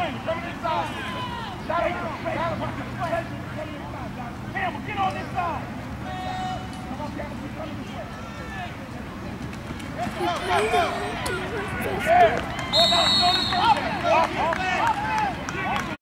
Come this side. Campbell, get on this side. Come on, Campbell, come this way.